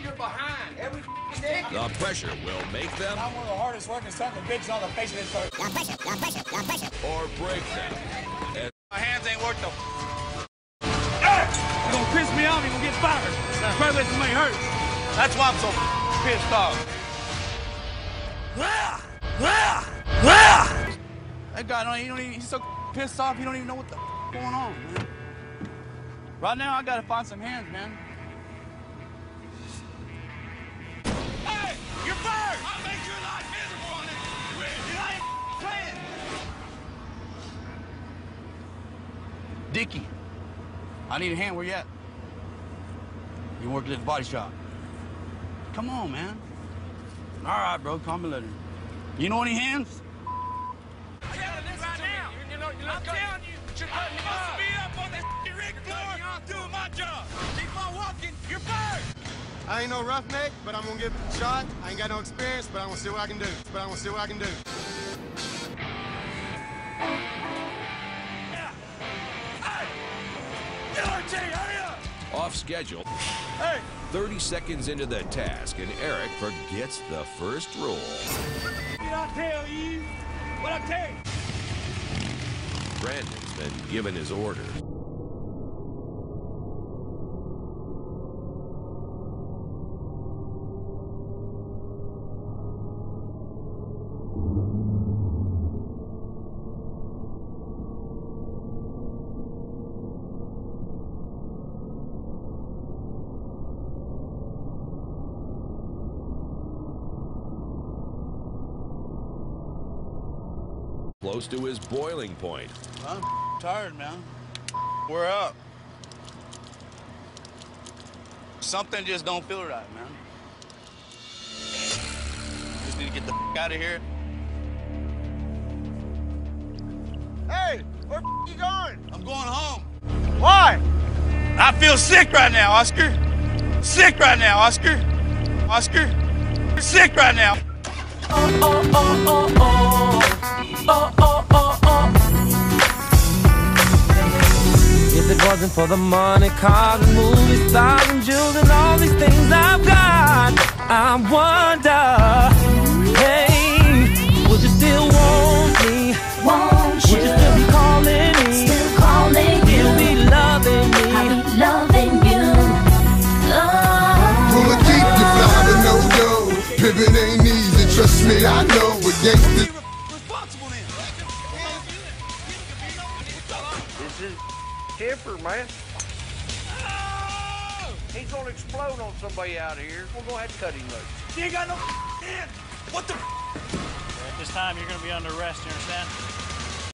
you're behind every day. The pressure will make them. I'm one of the hardest working sons of bitches on the face of this earth. Or break them. And My hands ain't worth no. Hey! You're gonna piss me off, you're gonna get fired. Probably let somebody hurt. That's why I'm so pissed off. That guy he's so pissed off, he don't even know what the going on, man. Right now, I gotta find some hands, man. Hey, you're fired! I'll make your life miserable on this. You're not even playing. Dickie, I need a hand. Where you at? You work at this body shop. Come on, man. All right, bro, come and let him. You know any hands? I'm telling you, you're cutting me off. Be up on that rig floor doing my job. Keep on walking, you're fired. I ain't no roughneck, but I'm gonna get shot. I ain't got no experience, but I'm gonna see what I can do. off schedule. Hey! 30 seconds into the task, and Eric forgets the first rule. Did I tell you? What I tell you? Brandon's been given his orders. Close to his boiling point. I'm tired, man. We're up. Something just don't feel right, man. Just need to get the out of here. Hey, where you going? I'm going home. Why? I feel sick right now, Oscar. Sick right now, Oscar. Oscar. Sick right now. Oh, oh, oh, oh, oh. Oh, oh, oh, oh. If it wasn't for the money, cars and movies, stars and jewels and all these things I've got, I wonder, hey, would you still want me? Won't you? Would you still be calling me? Still calling you? You'll be loving me? I'll be loving you. Oh. Pull a deep, you fly to no dough. Pivot ain't easy, trust me, I know. But gangsters. This is Kipper, man. Oh! He's gonna explode on somebody out here. We're gonna have to cut him loose. You ain't got no hand. What the? At this time, you're going to be under arrest, you understand?